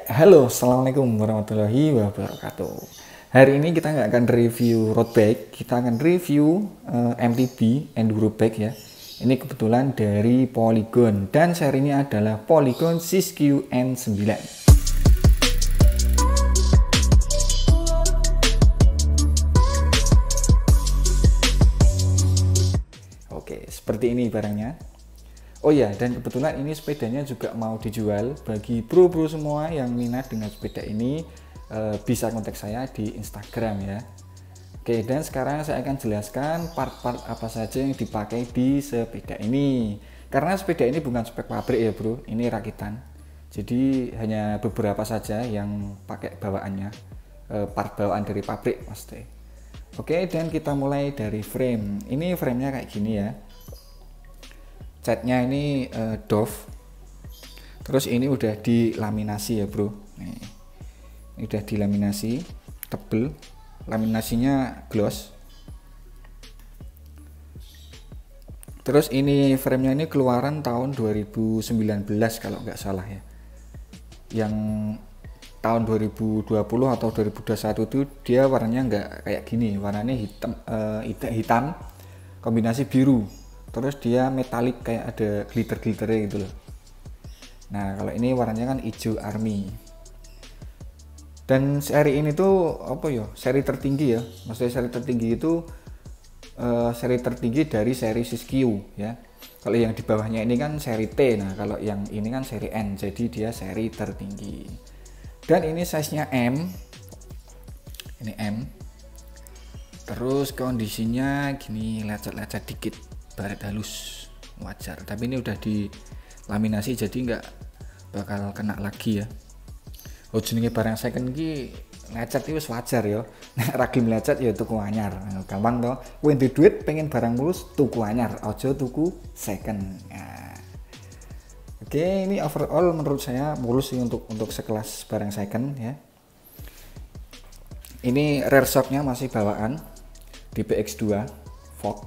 Halo, assalamualaikum warahmatullahi wabarakatuh. Hari ini kita nggak akan review road bike, kita akan review MTB enduro bike ya. Ini kebetulan dari Polygon dan serinya adalah Polygon Siskiyou N9. Oke, seperti ini barangnya. Oh ya, dan kebetulan ini sepedanya juga mau dijual. Bagi bro-bro semua yang minat dengan sepeda ini, bisa kontak saya di Instagram ya. Oke, dan sekarang saya akan jelaskan part-part apa saja yang dipakai di sepeda ini. Karena sepeda ini bukan spek pabrik ya bro, ini rakitan. Jadi hanya beberapa saja yang pakai bawaannya, part bawaan dari pabrik pasti. Oke, dan kita mulai dari frame. Ini framenya kayak gini ya. Catnya ini Dove. Terus ini udah dilaminasi ya bro. Nih, ini udah dilaminasi, tebel. Laminasinya gloss. Terus ini framenya ini keluaran tahun 2019 kalau nggak salah ya. Yang tahun 2020 atau 2021 itu dia warnanya nggak kayak gini, warnanya hitam kombinasi biru. Terus dia metalik kayak ada glitter-glitternya gitu loh. Nah kalau ini warnanya kan hijau army. Dan seri ini tuh apa ya, seri tertinggi ya. Maksudnya seri tertinggi itu seri tertinggi dari seri Siskiyou ya. Kalau yang di bawahnya ini kan seri T. Nah kalau yang ini kan seri N, jadi dia seri tertinggi. Dan ini size nya M. Ini M. Terus kondisinya gini, lecet-lecet dikit, baret halus, wajar. Tapi ini udah dilaminasi jadi nggak bakal kena lagi ya. Oh jenenge barang second ki lecet itu wajar ya. Nek ragil lecet ya tuku anyar. Gampang toh. Kowe duwe duit pengen barang mulus tuku anyar, aja tuku second. Nah. Oke, ini overall menurut saya mulus sih untuk sekelas barang second ya. Ini rear shocknya masih bawaan DBX2 Fog.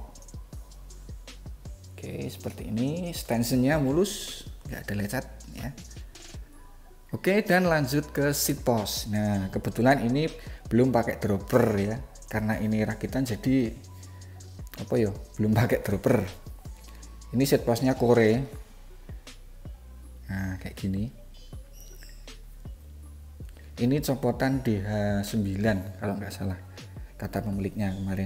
Oke, seperti ini. Stansinya mulus, nggak ada lecet ya. Oke, dan lanjut ke seat post. Nah, kebetulan ini belum pakai dropper ya, karena ini rakitan jadi apa ya, belum pakai dropper. Ini seat postnya Kore. Nah, kayak gini. Ini copotan DH9 kalau nggak salah, kata pemiliknya kemarin.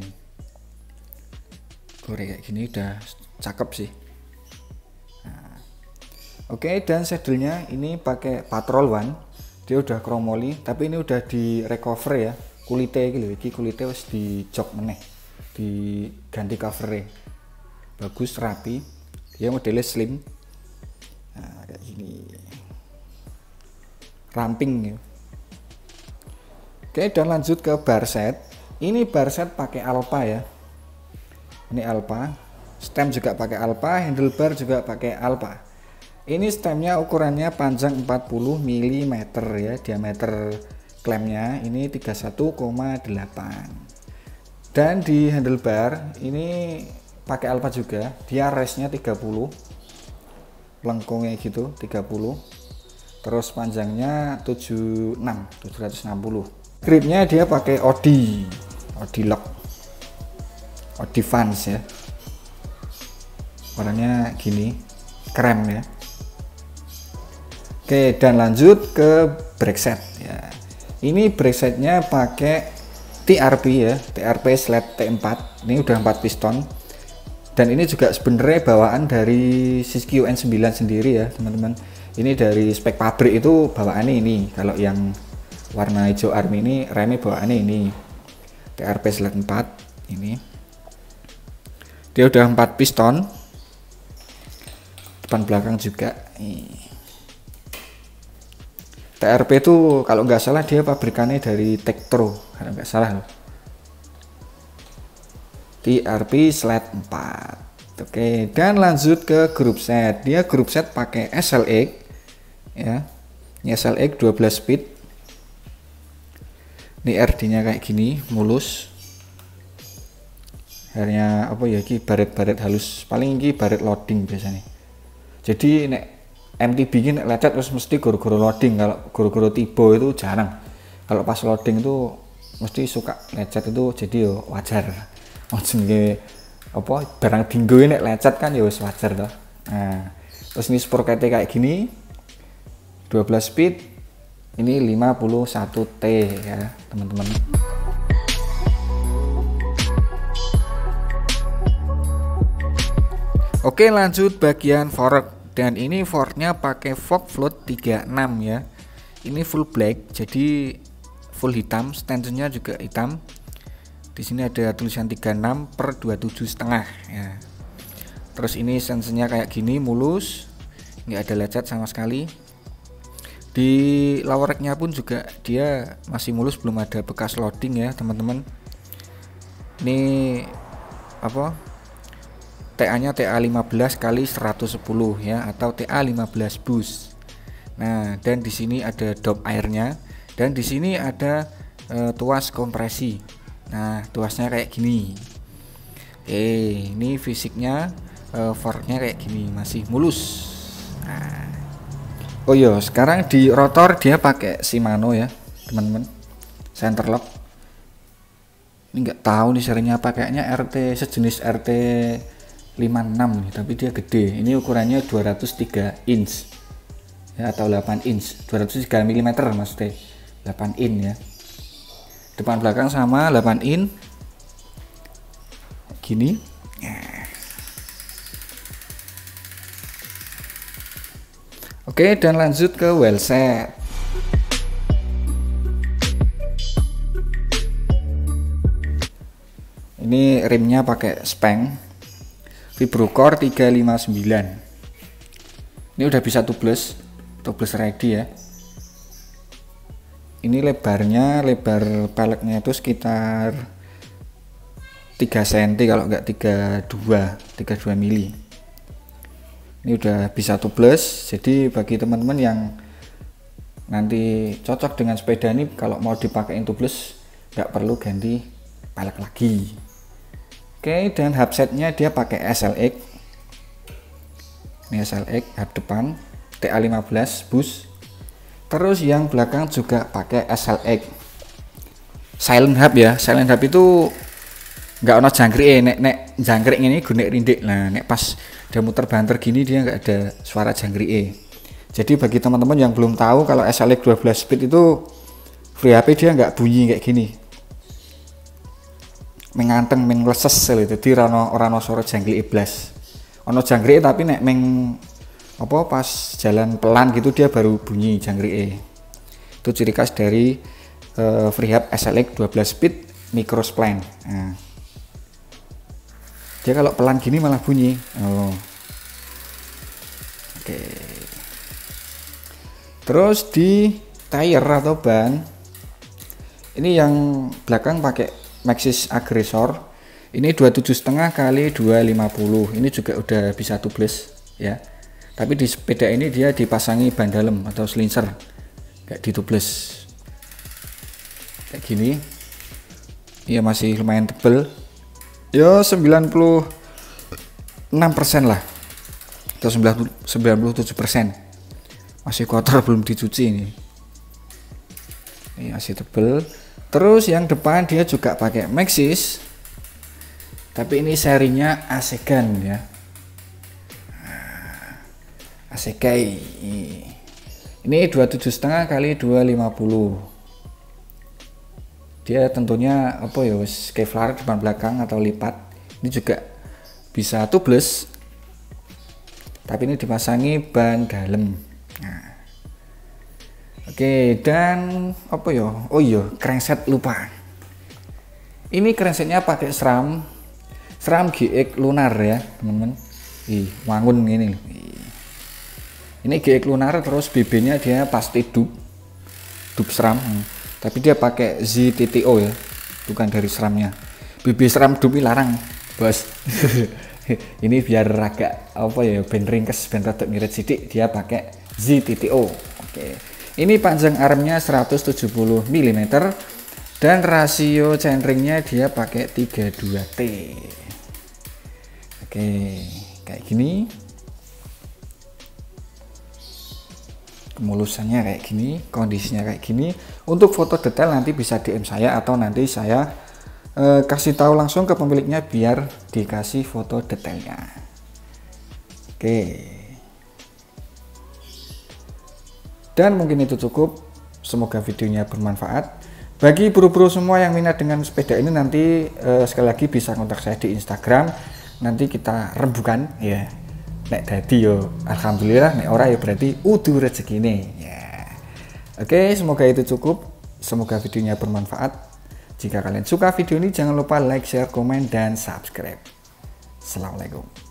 Kore kayak gini udah cakep sih. Nah, oke, dan saddlenya ini pakai Patrol One. Dia udah chromoli, tapi ini udah di recover ya. Kulitnya gitu, ini kulitnya harus di jok meneh, diganti covernya. Bagus, rapi. Dia modelnya slim. Nah, kayak gini. Ramping ya. Oke, dan lanjut ke bar set. Ini bar set pakai Alpha ya. Ini Alpha. Stem juga pakai Alpha, handlebar juga pakai Alpha. Ini stemnya ukurannya panjang 40 mm ya, diameter klemnya ini 31,8. Dan di handlebar ini pakai Alpha juga, dia race-nya 30. Lengkungnya gitu 30. Terus panjangnya 760. Gripnya dia pakai Audi lock. Audi Vans ya. Warnanya gini, krem ya. Oke, dan lanjut ke brake set ya. Ini brake setnya pakai TRP ya, TRP Sled T4. Ini udah 4 piston. Dan ini juga sebenarnya bawaan dari Siskiyou N9 sendiri ya, teman-teman. Ini dari spek pabrik itu bawaannya ini. Kalau yang warna hijau army ini remnya bawaannya ini. TRP Sled 4 ini. Dia udah 4 piston. Depan belakang juga. TRP itu kalau nggak salah dia pabrikannya dari Tektro, kalau nggak salah. TRP Sled 4. Oke, dan lanjut ke group set. Dia group set pakai SLX ya. Ini SLX 12 speed. Ini RD-nya kayak gini, mulus. Akhirnya apa ya, ini baret-baret halus. Paling ini baret loading biasanya. Jadi nek MTB ini lecet terus mesti guru-guru loading. Kalau guru-guru tiba itu jarang. Kalau pas loading itu mesti suka lecet itu, jadi yo wajar. Jenenge apa barang dinggo ini lecet kan ya wis wajar toh. Nah, terus ini sprocket kayak gini 12 speed, ini 51T ya teman-teman. Oke, lanjut bagian fork, dan ini forknya pakai fork float 36 ya. Ini full black, jadi full hitam, stansinya juga hitam. Di sini ada tulisan 36/27,5 ya. Terus ini sensornya kayak gini, mulus, nggak ada lecet sama sekali. Di lower racknya pun juga dia masih mulus, belum ada bekas loading ya teman-teman. Ini apa? TA-nya TA15 kali 110 ya, atau TA15 bus. Nah, dan di sini ada dop airnya, dan di sini ada tuas kompresi. Nah, tuasnya kayak gini. Ini fisiknya forknya kayak gini, masih mulus. Nah, oh iya, sekarang di rotor dia pakai Shimano ya teman-teman, center lock. Ini nggak tahu nih serinya apa, kayaknya RT, sejenis RT 56 nih, tapi dia gede. Ini ukurannya 203 inch ya, atau 8 inch, 203 mm maksudnya, 8 in ya. Depan belakang sama 8 in gini. Oke, dan lanjut ke well set. Ini rimnya pakai Spang Vibrocore 359. Ini udah bisa tubeless ready ya. Ini lebarnya, lebar peleknya itu sekitar 3 cm, kalau enggak 32 mili. Ini udah bisa tubeless, jadi bagi teman-teman yang nanti cocok dengan sepeda ini, kalau mau dipakein tubeless nggak perlu ganti pelek lagi. Oke, dan hub setnya dia pakai SLX. Ini SLX hub depan TA15 bus. Terus yang belakang juga pakai SLX silent hub ya. Silent hub itu nggak ono jangkrik, nek jangkrik ini gunek rindik. Nah, nek pas dia muter banter gini dia nggak ada suara jangkrik. Jadi bagi teman-teman yang belum tahu, kalau SLX 12 speed itu free HP dia nggak bunyi kayak gini, menganteng mengleses, jadi rano suara jangkrik iblas. Ono jangkrik tapi nek apa pas jalan pelan gitu dia baru bunyi jangkrik. Itu ciri khas dari FreeHub SLX 12 speed micro spline. Nah, dia kalau pelan gini malah bunyi. Oke. Terus di tire atau ban, ini yang belakang pakai Maxxis Aggressor. Ini 27,5 kali 250. Ini juga udah bisa tubeless ya. Tapi di sepeda ini dia dipasangi ban dalam atau silencer, kayak di tubeless kayak gini. Iya, masih lumayan tebel. Ya 96% lah, atau 97%. Masih kotor, belum dicuci ini. Ini masih tebel. Terus yang depan dia juga pakai Maxxis, tapi ini serinya Asegan ya. Asegai. Ini 27,5 kali 250. Dia tentunya apa ya, Kevlar depan belakang atau lipat. Ini juga bisa tubeless, tapi ini dipasangi ban dalam. Nah. Oke, dan apa ya? Oh iya, crankset lupa. Ini cranksetnya pakai SRAM GX Lunar ya, teman-teman. Wangun ini. Ini GX Lunar, terus BB-nya dia pasti dub SRAM. Tapi dia pakai ZTTO ya, bukan dari SRAM-nya. BB SRAM dub larang, bos. Ini biar agak apa ya, ben ringkes, ben rada ngirit sidik, dia pakai ZTTO. Oke. Ini panjang armnya 170 mm dan rasio chainringnya dia pakai 32T. Oke, kayak gini. kemulusannya kayak gini, kondisinya kayak gini. Untuk foto detail nanti bisa DM saya atau nanti saya kasih tahu langsung ke pemiliknya biar dikasih foto detailnya. Oke, dan mungkin itu cukup. Semoga videonya bermanfaat bagi bro-bro semua yang minat dengan sepeda ini. Nanti sekali lagi bisa kontak saya di Instagram, nanti kita rembukan ya. Nek dadi yo alhamdulillah, nek ora ya berarti udu rezekine ya. Oke, semoga itu cukup. Semoga videonya bermanfaat. Jika kalian suka video ini jangan lupa like, share, komen, dan subscribe. Assalamualaikum.